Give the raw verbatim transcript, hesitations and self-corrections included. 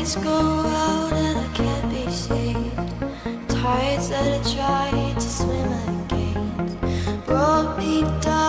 lights go out and I can't be saved. Tides that I tried to swim against brought me down.